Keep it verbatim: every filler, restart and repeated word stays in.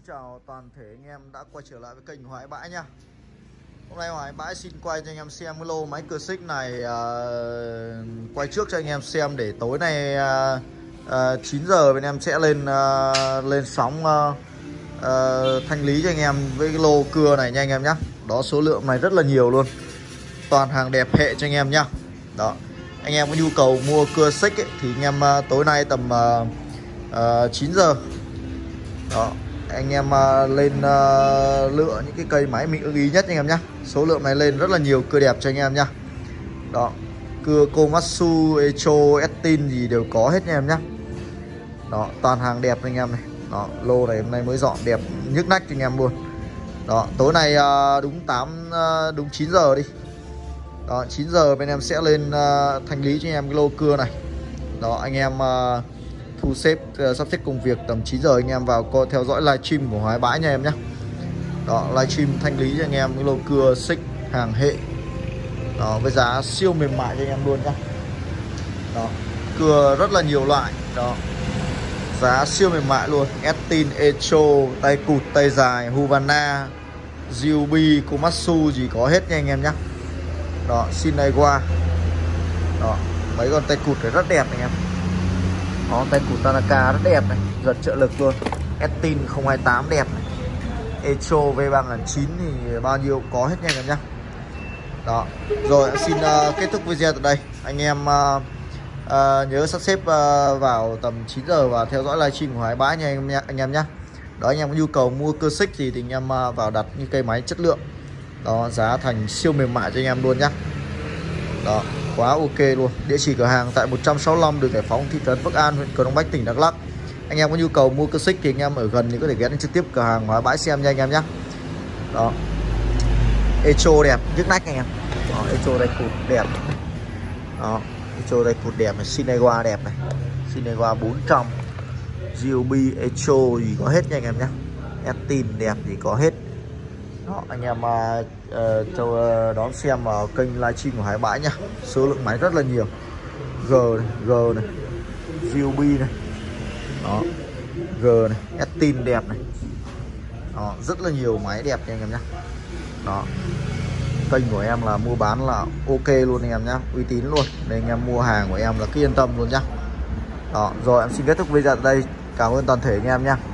chào toàn thể anh em đã quay trở lại với kênh Hoài Bãi nha. Hôm nay Hoài Bãi xin quay cho anh em xem cái lô máy cưa xích này, uh, quay trước cho anh em xem để tối nay uh, uh, chín giờ bên em sẽ lên uh, lên sóng uh, uh, thanh lý cho anh em với cái lô cưa này nha anh em nhé. Đó, số lượng này rất là nhiều luôn, toàn hàng đẹp hệ cho anh em nhá. Đó, anh em có nhu cầu mua cưa xích ấy, thì anh em uh, tối nay tầm uh, uh, chín giờ đó anh em uh, lên uh, lựa những cái cây máy mình ưng ý nhất anh em nhé. Số lượng này lên rất là nhiều cưa đẹp cho anh em nhá. Đó, cưa Komatsu, Echo, Estin gì đều có hết nha em nhé. Đó, toàn hàng đẹp anh em này. Đó, lô này hôm nay mới dọn đẹp nhức nách cho anh em luôn. Đó, tối nay uh, đúng tám uh, đúng chín giờ đi. Đó, chín giờ bên em sẽ lên uh, thanh lý cho anh em cái lô cưa này. Đó, anh em uh, thu xếp uh, sắp xếp công việc tầm chín giờ anh em vào coi theo dõi livestream của Hoài Bãi nha em nhé. Đó, livestream thanh lý cho anh em cái lô cưa xích hàng hệ. Đó, với giá siêu mềm mại cho anh em luôn nhá. Đó, cưa rất là nhiều loại. Đó, giá siêu mềm mại luôn. Estin, Echo, tay cụt, tay dài, Husqvarna, Ryobi, Komatsu gì có hết nha anh em nhé. Đó, Shineiwa. Đó, mấy con tay cụt này rất đẹp anh em. Đó, tay cụt Tanaka rất đẹp này, giật trợ lực luôn. Estin không hai tám đẹp này. Echo V ba nghìn chín thì bao nhiêu có hết nha anh em nhé. Đó, rồi xin uh, kết thúc video tại đây. Anh em uh, uh, nhớ sắp xếp uh, vào tầm chín giờ và theo dõi livestream của Hoài Bãi nha anh em nhé. Anh em nhé. Đó, anh em có nhu cầu mua cưa xích thì, thì anh em uh, vào đặt những cây máy chất lượng. Đó, giá thành siêu mềm mại cho anh em luôn nhé. Đó, quá ok luôn. Địa chỉ cửa hàng tại một trăm sáu mươi lăm đường Giải Phóng, thị trấn Phước An, huyện Crong Bách, tỉnh Đắk Lắk. Anh em có nhu cầu mua cưa xích thì anh em ở gần thì có thể ghé đến trực tiếp cửa hàng Hoài Bãi xem nha anh em nhé. Đó, Echo đẹp nhức nách anh em. Đó, Echo đây cụt đẹp. Đó, Echo đây cụt đẹp này, Shineiwa đẹp này, Shineiwa bốn trăm, Ryobi, Echo gì có hết nha anh em nhé. Estin đẹp thì có hết. Đó, anh em uh, uh, cho uh, đón xem vào kênh livestream của Hoài Bãi nhá. Số lượng máy rất là nhiều. G này, G này, Ryobi này. Đó, G này, Estin đẹp này. Đó, rất là nhiều máy đẹp nha anh em nhé. Đó, kênh của em là mua bán là ok luôn anh em nhé, uy tín luôn. Nên anh em mua hàng của em là cứ yên tâm luôn nhá. Đó, rồi em xin kết thúc video tại đây. Cảm ơn toàn thể anh em nhé.